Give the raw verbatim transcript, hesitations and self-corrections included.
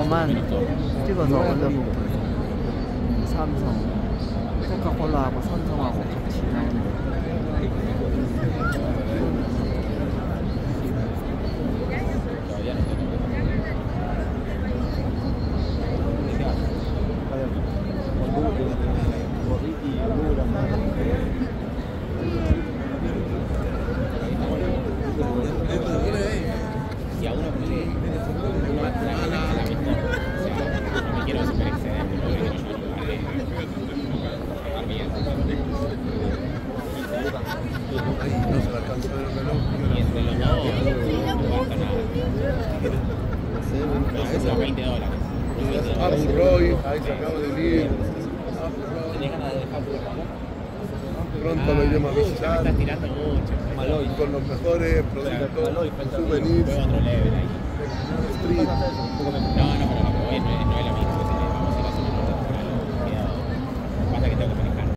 영상만 찍어서 올려놓고 삼성, 코카콜라하고 삼성하고 같이 나오는 y a uno como que uno va a la, la, la mejor, o sea, no me quiero super exceder, pero quiero no se la alcanza el reloj. y entre los dos no gasta nada. No, son veinte dólares. Abu Roy, ahí se acaba de ir. ¿Tenés ganas de dejar por acá? Pronto lo iremos a Me visitar. estás tirando mucho. Maloy. Con los mejores productos, souvenirs, Juego otro level ahí. street. No,